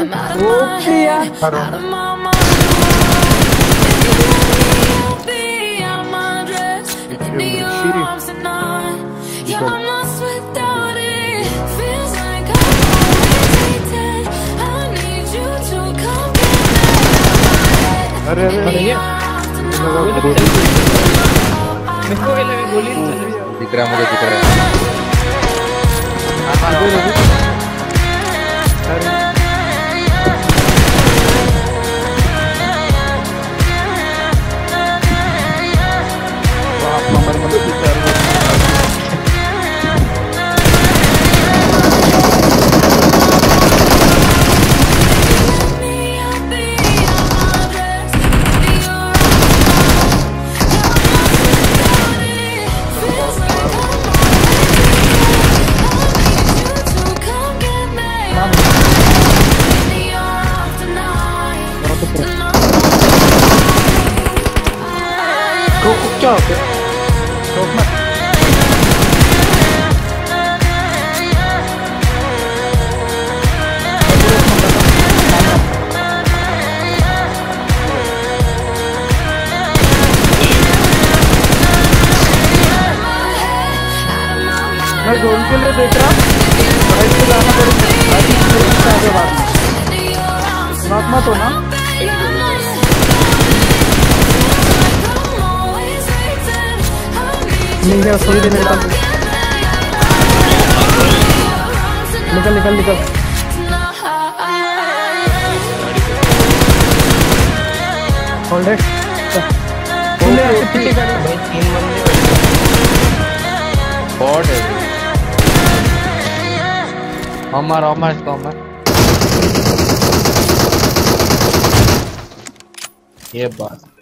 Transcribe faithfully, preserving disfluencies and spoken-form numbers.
okay यार अरे अरे मेरे को लगा गोली दिख रहा मुझे दिख रहा हमारे मतलब क्या होता है शौक मत मैं गोल के लिए देख रहा राइट से जाना पड़ेगा आगे बात नॉक मत हो ना नहीं है थोड़ी देर निकल निकल निकल निकल होल्ड इट तुमने ऐसे पीछे कर भाई तीन बंदे बॉट है अमर अमर इसको अमर ये बात